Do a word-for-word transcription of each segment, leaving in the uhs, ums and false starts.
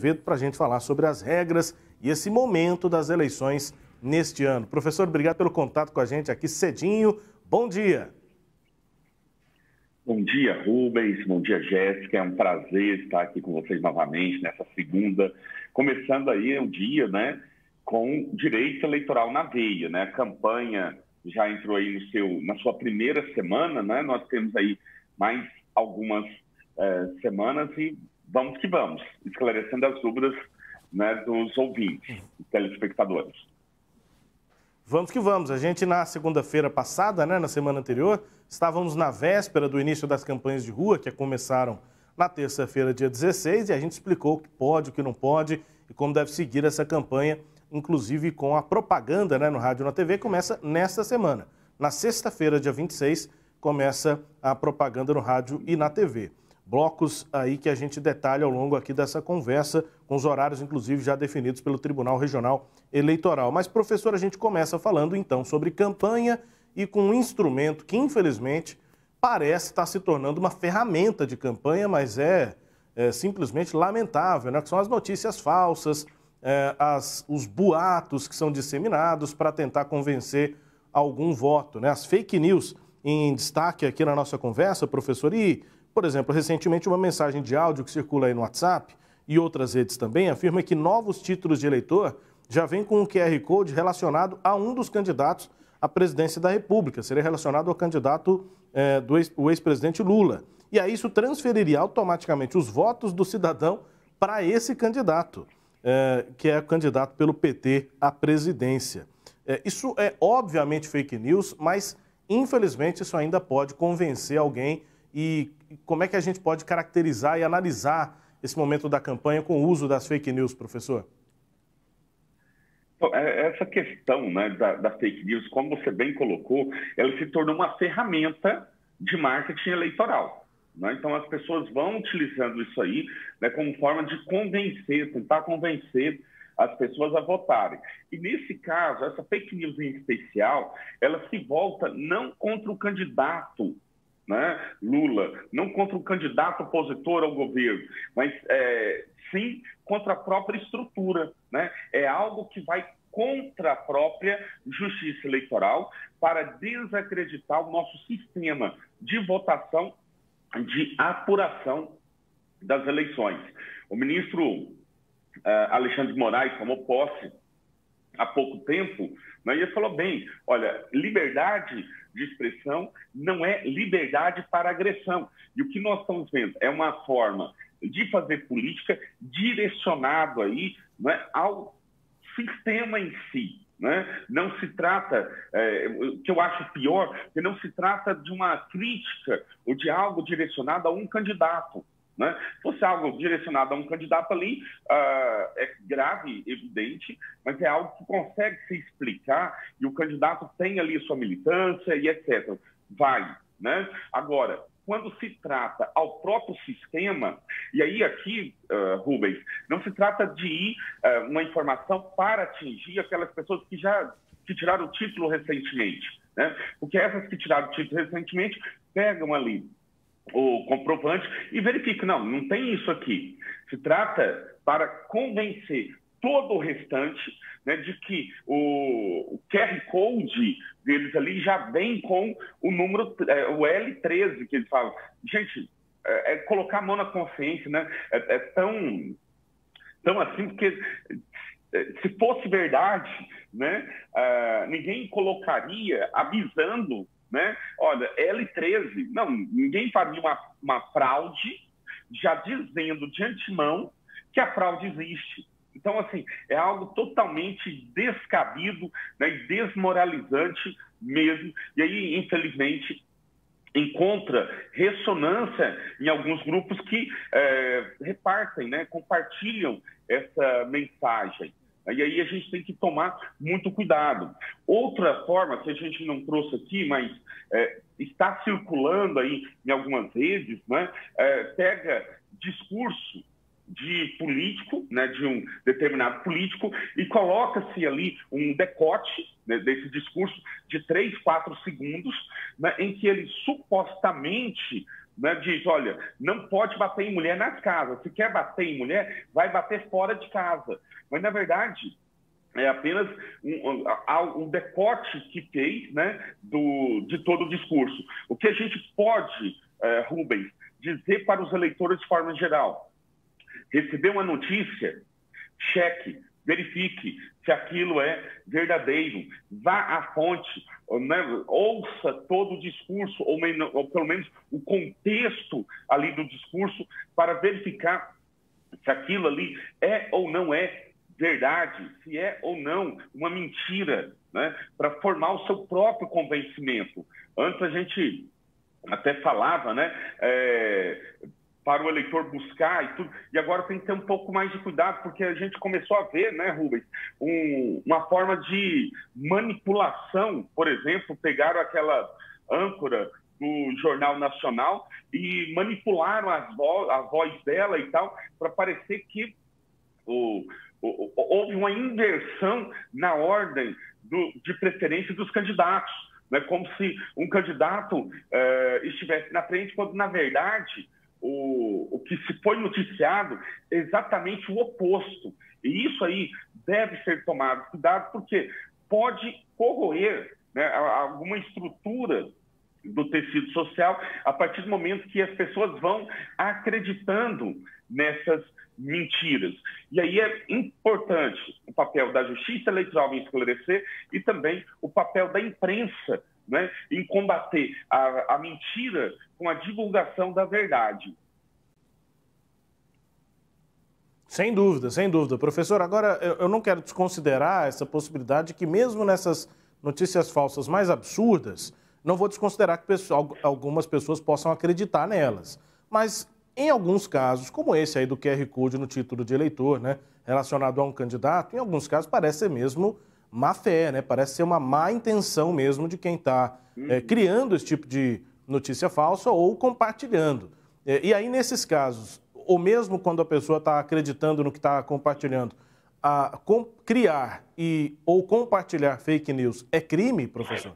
para a gente falar sobre as regras e esse momento das eleições neste ano. Professor, obrigado pelo contato com a gente aqui cedinho. Bom dia. Bom dia, Rubens. Bom dia, Jéssica. É um prazer estar aqui com vocês novamente nessa segunda, começando aí um dia, né, com direito eleitoral na veia, né? A campanha já entrou aí no seu, na sua primeira semana, né? Nós temos aí mais algumas é, semanas e vamos que vamos, esclarecendo as dúvidas, né, dos ouvintes, dos telespectadores. Vamos que vamos. A gente, na segunda-feira passada, né, na semana anterior, estávamos na véspera do início das campanhas de rua, que começaram na terça-feira, dia dezesseis, e a gente explicou o que pode, o que não pode e como deve seguir essa campanha, inclusive com a propaganda, né, no rádio e na T V, começa nesta semana. Na sexta-feira, dia vinte e seis, começa a propaganda no rádio e na T V. Blocos aí que a gente detalha ao longo aqui dessa conversa, com os horários, inclusive, já definidos pelo Tribunal Regional Eleitoral. Mas, professor, a gente começa falando, então, sobre campanha e com um instrumento que, infelizmente, parece estar se tornando uma ferramenta de campanha, mas é, é simplesmente lamentável, né? Que são as notícias falsas, é, as, os boatos que são disseminados para tentar convencer algum voto, né? As fake news em destaque aqui na nossa conversa, professor, e... Por exemplo, recentemente uma mensagem de áudio que circula aí no WhatsApp e outras redes também afirma que novos títulos de eleitor já vêm com um Q R Code relacionado a um dos candidatos à presidência da República. Seria relacionado ao candidato é, do ex, o ex-presidente Lula. E aí isso transferiria automaticamente os votos do cidadão para esse candidato, é, que é o candidato pelo P T à presidência. É, isso é obviamente fake news, mas infelizmente isso ainda pode convencer alguém. E como é que a gente pode caracterizar e analisar esse momento da campanha com o uso das fake news, professor? Essa questão, né, da, da fake news, como você bem colocou, ela se tornou uma ferramenta de marketing eleitoral, né? Então as pessoas vão utilizando isso aí, né, como forma de convencer, tentar convencer as pessoas a votarem. E nesse caso, essa fake news em especial, ela se volta não contra o candidato, né, Lula, não contra o candidato opositor ao governo, mas é, sim contra a própria estrutura, né? É algo que vai contra a própria justiça eleitoral para desacreditar o nosso sistema de votação, de apuração das eleições. O ministro uh, Alexandre de Moraes tomou posse há pouco tempo, né, e ele falou bem, olha, liberdade de expressão não é liberdade para agressão. E o que nós estamos vendo é uma forma de fazer política direcionado aí, né, ao sistema em si. Né? Não se trata, é, o que eu acho pior, que não se trata de uma crítica ou de algo direcionado a um candidato. Né? Se fosse algo direcionado a um candidato ali, uh, é grave, evidente, mas é algo que consegue se explicar e o candidato tem ali sua militância e etcétera. Vai, né? Agora, quando se trata ao próprio sistema, e aí aqui, uh, Rubens, não se trata de ir uh, uma informação para atingir aquelas pessoas que já que tiraram o título recentemente, né? Porque essas que tiraram o título recentemente pegam ali o comprovante e verifica, não, não tem isso aqui. Se trata para convencer todo o restante, né, de que o, o Q R Code deles ali já vem com o número, é, o L treze, que eles falam. Gente, é, é colocar a mão na consciência, né? É, é tão, tão assim, porque se fosse verdade, né, uh, ninguém colocaria avisando, né? Olha, L treze, não, ninguém faria uma, uma fraude já dizendo de antemão que a fraude existe. Então, assim, é algo totalmente descabido, né, e desmoralizante mesmo. E aí, infelizmente, encontra ressonância em alguns grupos que é, repartem, né, compartilham essa mensagem. E aí a gente tem que tomar muito cuidado. Outra forma que a gente não trouxe aqui, mas é, está circulando aí em algumas redes, né, é, pega discurso de político, né, de um determinado político, e coloca-se ali um decote, né, desse discurso de três, quatro segundos, né, em que ele supostamente né, diz, olha, não pode bater em mulher nas casas. Se quer bater em mulher, vai bater fora de casa. Mas, na verdade, é apenas um, um, um decote que fez, né, do, de todo o discurso. O que a gente pode, é, Rubens, dizer para os eleitores de forma geral? Receber uma notícia, cheque, verifique se aquilo é verdadeiro, vá à fonte, né, ouça todo o discurso, ou, ou pelo menos o contexto ali do discurso, para verificar se aquilo ali é ou não é verdade, se é ou não uma mentira, né, para formar o seu próprio convencimento. Antes a gente até falava, né, é, para o eleitor buscar e tudo, e agora tem que ter um pouco mais de cuidado, porque a gente começou a ver, né, Rubens, um, uma forma de manipulação. Por exemplo, pegaram aquela âncora do Jornal Nacional e manipularam as vo a voz dela e tal, para parecer que o, o, houve uma inversão na ordem do, de preferência dos candidatos, né, como se um candidato eh, estivesse na frente, quando, na verdade, O, o que se foi noticiado é exatamente o oposto. E isso aí deve ser tomado cuidado, porque pode corroer, né, alguma estrutura do tecido social a partir do momento que as pessoas vão acreditando nessas mentiras. E aí é importante o papel da Justiça Eleitoral em esclarecer e também o papel da imprensa, né, em combater a, a mentira com a divulgação da verdade. Sem dúvida, sem dúvida. Professor, agora eu não quero desconsiderar essa possibilidade de que mesmo nessas notícias falsas mais absurdas, não vou desconsiderar que pessoal, algumas pessoas possam acreditar nelas. Mas em alguns casos, como esse aí do Q R Code no título de eleitor, né, relacionado a um candidato, em alguns casos parece ser mesmo má fé, né? Parece ser uma má intenção mesmo de quem está é, criando esse tipo de notícia falsa ou compartilhando. É, e aí, nesses casos, ou mesmo quando a pessoa está acreditando no que está compartilhando, a, com, criar e, ou compartilhar fake news é crime, professor?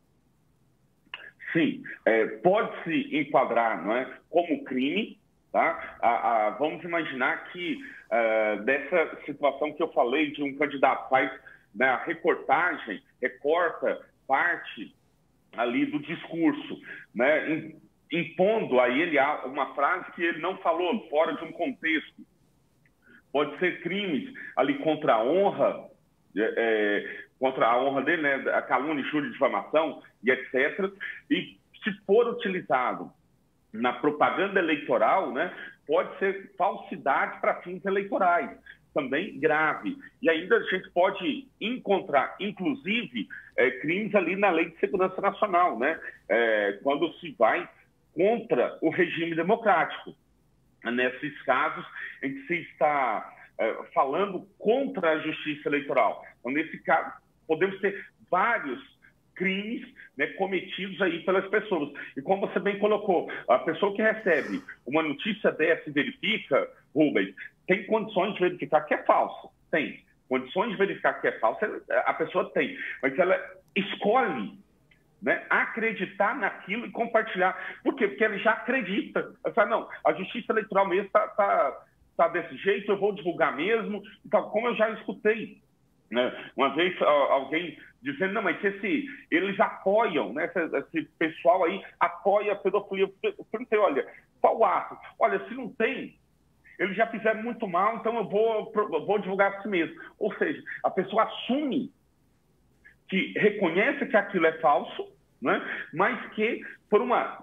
Sim, é, pode-se enquadrar, não é, como crime, tá? A, a, vamos imaginar que uh, dessa situação que eu falei de um candidato faz, né, a reportagem, recorta parte ali do discurso, né, impondo a ele uma frase que ele não falou, fora de um contexto. Pode ser crimes ali contra a honra, é, contra a honra dele, né, a calúnia, injúria, difamação e etcétera. E se for utilizado na propaganda eleitoral, né, pode ser falsidade para fins eleitorais, também grave. E ainda a gente pode encontrar, inclusive, é, crimes ali na Lei de Segurança Nacional, né, é, quando se vai contra o regime democrático. Nesses casos em que se está é, falando contra a justiça eleitoral. Então, nesse caso, podemos ter vários crimes, né, cometidos aí pelas pessoas. E como você bem colocou, a pessoa que recebe uma notícia dessa e verifica, Rubens, tem condições de verificar que é falso? Tem. Condições de verificar que é falso, a pessoa tem. Mas ela escolhe, né, acreditar naquilo e compartilhar. Por quê? Porque ele já acredita. Ela fala, não, a justiça eleitoral mesmo está tá, tá desse jeito, eu vou divulgar mesmo. Então, como eu já escutei, né, uma vez alguém dizendo, não, mas esse, eles apoiam, né, esse, esse pessoal aí apoia a pedofilia. Eu perguntei, olha, qual ato? Olha, se não tem, eles já fizeram muito mal, então eu vou, eu vou divulgar a si mesmo. Ou seja, a pessoa assume que reconhece que aquilo é falso, né, mas que, por uma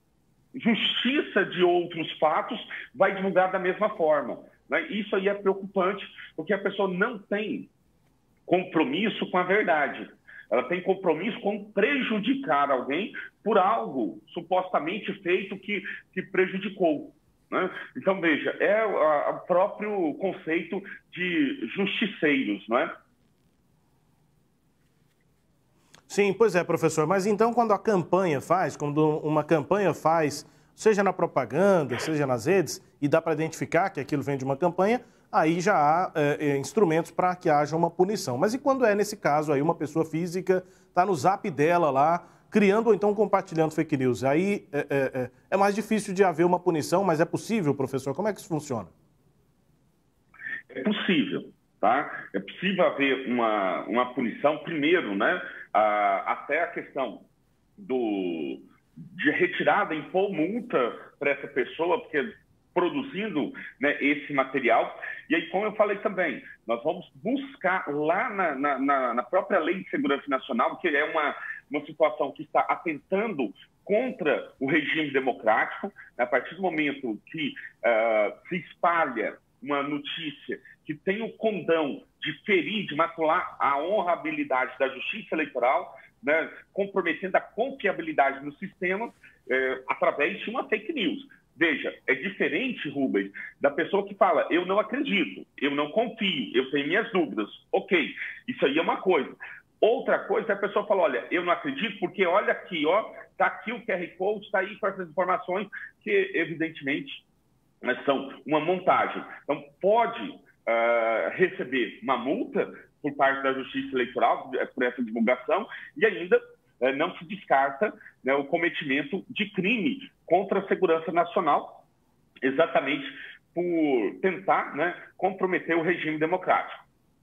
justiça de outros fatos, vai divulgar da mesma forma. Né? Isso aí é preocupante, porque a pessoa não tem compromisso com a verdade. Ela tem compromisso com prejudicar alguém por algo supostamente feito que, que prejudicou. Né? Então, veja, é o próprio conceito de justiceiros, não é? Sim, pois é, professor. Mas então, quando a campanha faz, quando uma campanha faz, seja na propaganda, seja nas redes, e dá para identificar que aquilo vem de uma campanha, aí já há é, instrumentos para que haja uma punição. Mas e quando é, nesse caso, aí uma pessoa física está no zap dela lá, criando ou então compartilhando fake news. Aí é, é, é mais difícil de haver uma punição, mas é possível, professor? Como é que isso funciona? É possível, tá? É possível haver uma, uma punição, primeiro, né? Ah, até a questão do, de retirada, impor multa para essa pessoa, porque produzindo, né, esse material. E aí, como eu falei também, nós vamos buscar lá na, na, na própria Lei de Segurança Nacional, que é uma, uma situação que está atentando contra o regime democrático. A partir do momento que uh, se espalha uma notícia que tem o condão de ferir, de macular a honrabilidade da justiça eleitoral, né, comprometendo a confiabilidade no sistema eh, através de uma fake news. Veja, é diferente, Rubens, da pessoa que fala, eu não acredito, eu não confio, eu tenho minhas dúvidas. Ok, isso aí é uma coisa. Outra coisa é a pessoa fala, olha, eu não acredito porque olha aqui, ó, tá aqui o Q R Code, está aí com essas informações que, evidentemente, são uma montagem. Então, pode uh, receber uma multa por parte da Justiça Eleitoral por essa divulgação e ainda uh, não se descarta, né, o cometimento de crime contra a segurança nacional, exatamente por tentar, né, comprometer o regime democrático.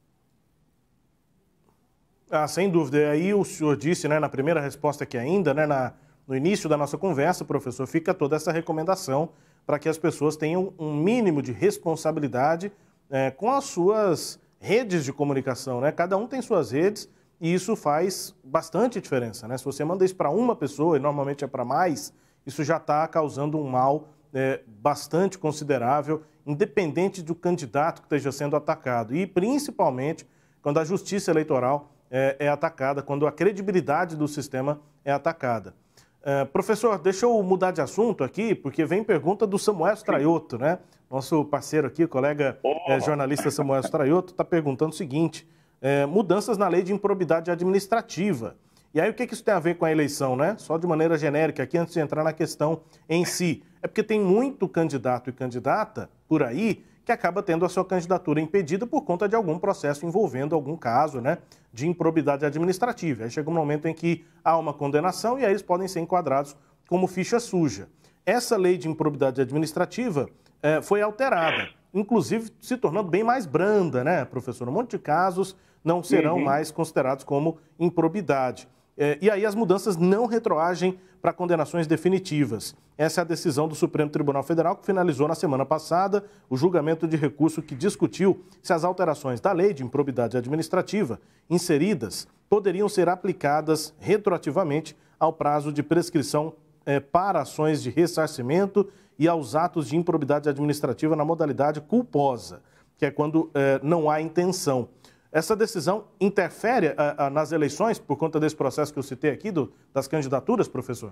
Ah, sem dúvida. E aí o senhor disse, né, na primeira resposta que ainda, né, na, no início da nossa conversa, professor, fica toda essa recomendação para que as pessoas tenham um mínimo de responsabilidade é, com as suas redes de comunicação, né? Cada um tem suas redes e isso faz bastante diferença, né? Se você manda isso para uma pessoa, e normalmente é para mais, isso já está causando um mal é, bastante considerável, independente do candidato que esteja sendo atacado. E principalmente quando a justiça eleitoral é, é atacada, quando a credibilidade do sistema é atacada. Uh, professor, deixa eu mudar de assunto aqui, porque vem pergunta do Samuel Straiotto, né? Nosso parceiro aqui, colega eh, jornalista Samuel Straiotto, está perguntando o seguinte, eh, mudanças na lei de improbidade administrativa. E aí o que, que isso tem a ver com a eleição, né? Só de maneira genérica aqui, antes de entrar na questão em si. É porque tem muito candidato e candidata por aí que acaba tendo a sua candidatura impedida por conta de algum processo envolvendo algum caso, né, de improbidade administrativa. Aí chega um momento em que há uma condenação e aí eles podem ser enquadrados como ficha suja. Essa lei de improbidade administrativa eh, foi alterada, inclusive se tornando bem mais branda, né, professor? Um monte de casos não serão uhum. mais considerados como improbidade. Eh, e aí as mudanças não retroagem para condenações definitivas. Essa é a decisão do Supremo Tribunal Federal, que finalizou na semana passada o julgamento de recurso que discutiu se as alterações da lei de improbidade administrativa inseridas poderiam ser aplicadas retroativamente ao prazo de prescrição eh, para ações de ressarcimento e aos atos de improbidade administrativa na modalidade culposa, que é quando eh, não há intenção. Essa decisão interfere a, a, nas eleições por conta desse processo que eu citei aqui, do, das candidaturas, professor?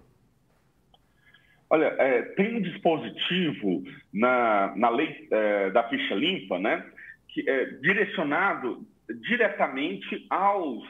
Olha, é, tem um dispositivo na, na lei é, da ficha limpa, né, que é direcionado diretamente aos,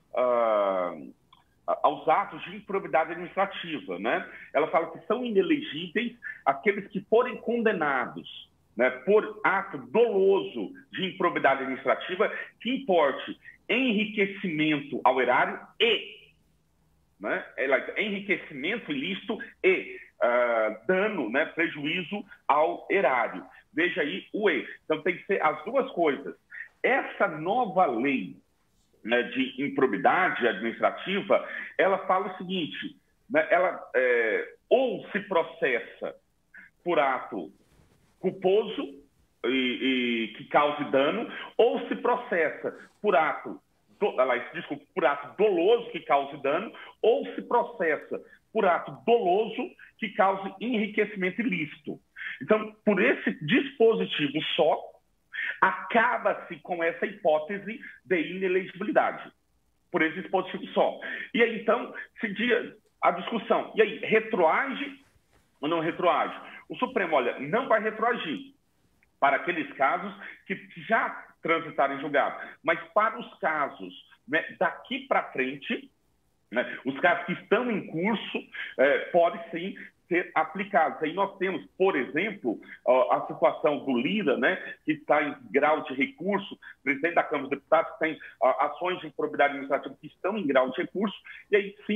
uh, aos atos de improbidade administrativa, né? Ela fala que são inelegíveis aqueles que forem condenados, né, por ato doloso de improbidade administrativa que importe enriquecimento ao erário e, né, enriquecimento ilícito e uh, dano, né, prejuízo ao erário. Veja aí o E. Então tem que ser as duas coisas. Essa nova lei, né, de improbidade administrativa, ela fala o seguinte, né, ela é, ou se processa por ato culposo e, e que cause dano, ou se processa por ato, do, desculpa, por ato doloso que cause dano, ou se processa por ato doloso que cause enriquecimento ilícito. Então, por esse dispositivo só, acaba-se com essa hipótese de inelegibilidade, por esse dispositivo só. E aí, então, seguia a discussão. E aí, retroage ou não retroage? O Supremo, olha, não vai retroagir para aqueles casos que já transitaram em julgado, mas para os casos, né, daqui para frente, né, os casos que estão em curso, eh, pode sim ser aplicados. Aí nós temos, por exemplo, a situação do Lira, né, que está em grau de recurso, presidente da Câmara dos Deputados, tem ações de improbidade administrativa que estão em grau de recurso, e aí sim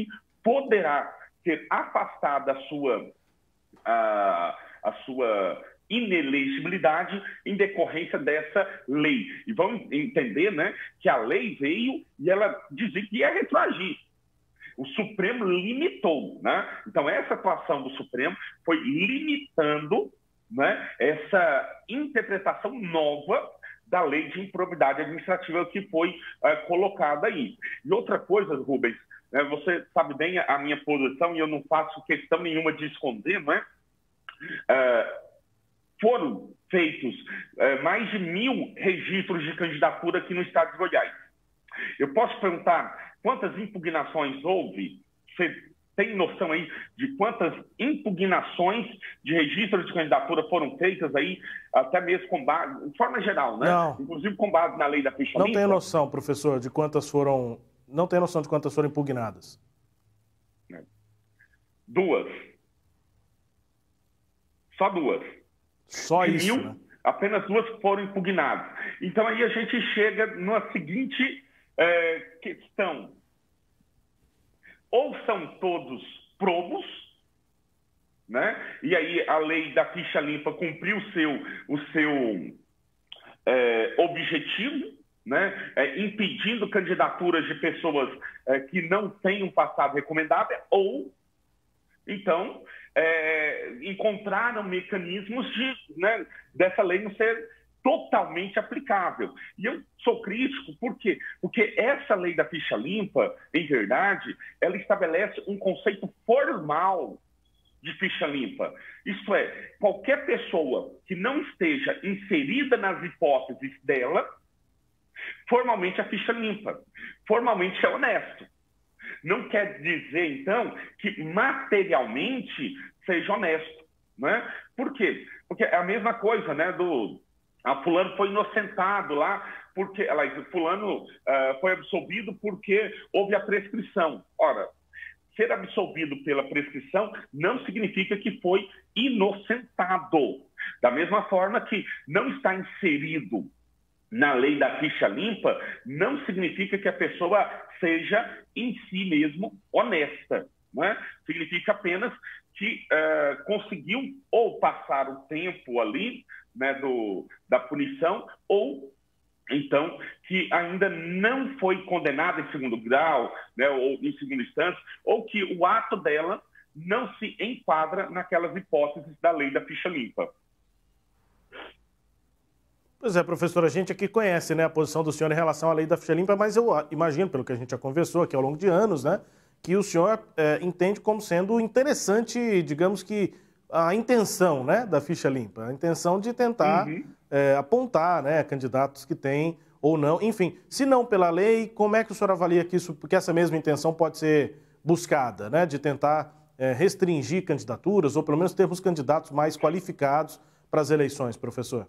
poderá ser afastada a sua, a, a sua inelegibilidade em decorrência dessa lei. E vamos entender, né, que a lei veio e ela dizia que ia retroagir. O Supremo limitou, né? Então, essa atuação do Supremo foi limitando, né, essa interpretação nova da lei de improbidade administrativa que foi uh, colocada aí. E outra coisa, Rubens, né, você sabe bem a minha posição e eu não faço questão nenhuma de esconder, não é? Uh, foram feitos uh, mais de mil registros de candidatura aqui no estado de Goiás. Eu posso perguntar quantas impugnações houve? Você tem noção aí de quantas impugnações de registro de candidatura foram feitas aí, até mesmo com base, de forma geral, né? Não. Inclusive com base na lei da ficha Não limpa? tenho noção, professor, de quantas foram... Não tenho noção de quantas foram impugnadas. Duas. Só duas. Só de isso, mil, né? apenas duas foram impugnadas. Então aí a gente chega numa seguinte é, questão. Ou são todos probos, né? E aí a lei da ficha limpa cumpriu o seu, o seu é, objetivo, né? É, impedindo candidaturas de pessoas é, que não têm um passado recomendável, ou então é, encontraram mecanismos de, né, dessa lei não ser totalmente aplicável. E eu sou crítico, por quê? Porque essa lei da ficha limpa, em verdade, ela estabelece um conceito formal de ficha limpa. Isto é, qualquer pessoa que não esteja inserida nas hipóteses dela, formalmente é ficha limpa. Formalmente é honesto. Não quer dizer, então, que materialmente seja honesto, né? Por quê? Porque é a mesma coisa, né, do... A fulano foi inocentado lá, porque ela, fulano uh, foi absolvido porque houve a prescrição. Ora, ser absolvido pela prescrição não significa que foi inocentado. Da mesma forma que não está inserido na lei da ficha limpa, não significa que a pessoa seja em si mesmo honesta, né? Significa apenas que uh, conseguiu ou passar o tempo ali, né, do, da punição, ou então que ainda não foi condenada em segundo grau, né, ou em segunda instância, ou que o ato dela não se enquadra naquelas hipóteses da lei da ficha limpa. Pois é, professor, a gente aqui conhece, né, a posição do senhor em relação à lei da ficha limpa, mas eu imagino, pelo que a gente já conversou aqui ao longo de anos, né, que o senhor é, entende como sendo interessante, digamos que, a intenção, né, da ficha limpa, a intenção de tentar uhum. é, apontar, né, candidatos que têm ou não, enfim, se não pela lei, como é que o senhor avalia que isso, porque essa mesma intenção pode ser buscada, né, de tentar é, restringir candidaturas ou pelo menos termos candidatos mais qualificados para as eleições, professor?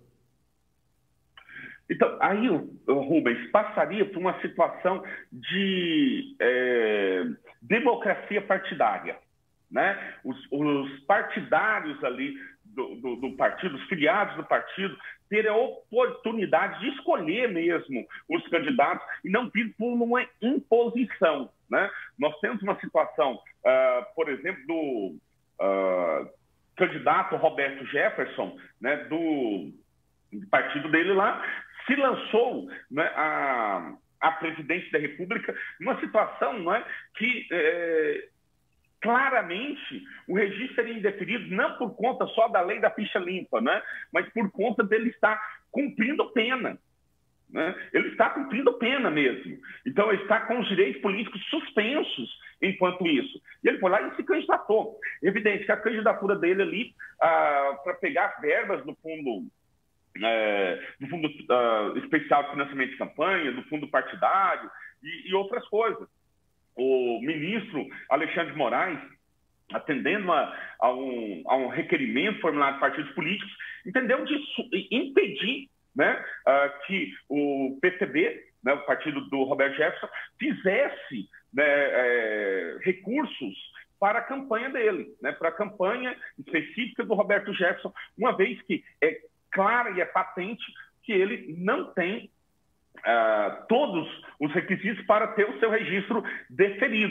Então, aí, Rubens, passaria por uma situação de é, democracia partidária. Né? Os, os partidários ali do, do, do partido, os filiados do partido, terem a oportunidade de escolher mesmo os candidatos e não vir por uma imposição. Né? Nós temos uma situação, uh, por exemplo, do uh, candidato Roberto Jefferson, né, do, do partido dele lá, se lançou, né, a, a presidente da República numa situação, né, que... É, claramente, o registro seria indeferido não por conta só da lei da ficha limpa, né? Mas por conta dele estar cumprindo pena. Né? Ele está cumprindo pena mesmo. Então, ele está com os direitos políticos suspensos enquanto isso. E ele foi lá e se candidatou. Evidente que a candidatura dele ali, ah, para pegar verbas do fundo, é, do fundo ah, especial de financiamento de campanha, do fundo partidário e, e outras coisas. O ministro Alexandre de Moraes, atendendo a, a, um, a um requerimento formulado por partidos políticos, entendeu de impedir, né, uh, que o P C B, né, o partido do Roberto Jefferson, fizesse, né, é, recursos para a campanha dele, né, para a campanha específica do Roberto Jefferson, uma vez que é clara e é patente que ele não tem Uh, todos os requisitos para ter o seu registro deferido.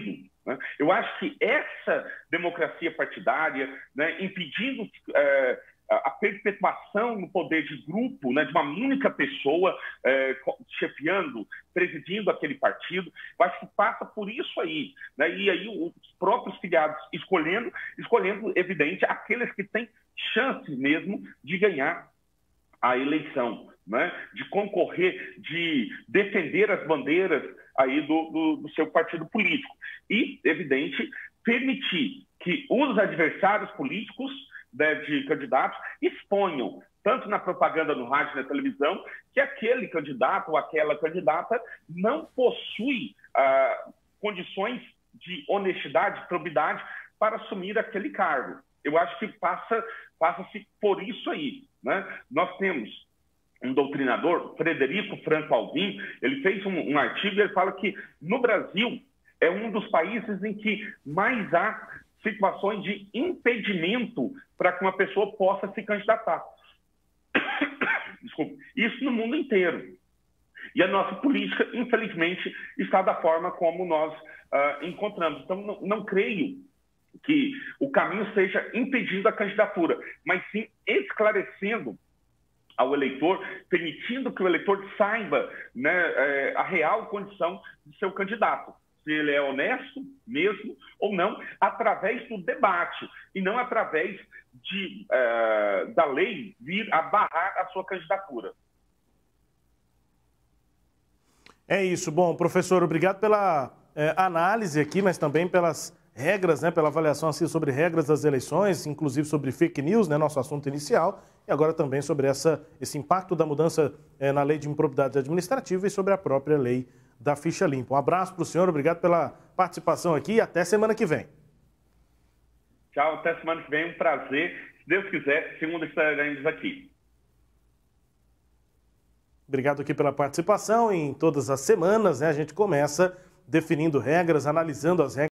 né? Eu acho que essa democracia partidária, né, impedindo é, a perpetuação no poder de grupo, né, de uma única pessoa é, chefiando, presidindo aquele partido, eu acho que passa por isso aí, né? E aí os próprios filiados escolhendo, escolhendo, evidente, aqueles que têm chance mesmo de ganhar a eleição, né? De concorrer, de defender as bandeiras aí do, do, do seu partido político. E, evidente, permitir que os adversários políticos, né, de candidatos exponham, tanto na propaganda no rádio e na televisão, que aquele candidato ou aquela candidata não possui ah, condições de honestidade, probidade para assumir aquele cargo. Eu acho que passa, passa-se por isso aí, né? Nós temos um doutrinador, Frederico Franco Alvim, ele fez um, um artigo e ele fala que no Brasil é um dos países em que mais há situações de impedimento para que uma pessoa possa se candidatar. Desculpa. Isso no mundo inteiro. E a nossa política, infelizmente, está da forma como nós uh, encontramos. Então, não, não creio que o caminho seja impedindo a candidatura, mas sim esclarecendo ao eleitor, permitindo que o eleitor saiba, né, é, a real condição de seu candidato. Se ele é honesto mesmo ou não, através do debate, e não através de, uh, da lei vir a barrar a sua candidatura. É isso. Bom, professor, obrigado pela é, análise aqui, mas também pelas regras, né, pela avaliação assim, sobre regras das eleições, inclusive sobre fake news, né, nosso assunto inicial, e agora também sobre essa, esse impacto da mudança é, na lei de improbidade administrativa e sobre a própria lei da ficha limpa. Um abraço para o senhor, obrigado pela participação aqui e até semana que vem. Tchau, até semana que vem, um prazer. Se Deus quiser, segunda estaremos aqui. Obrigado aqui pela participação. Em todas as semanas, né, a gente começa definindo regras, analisando as regras.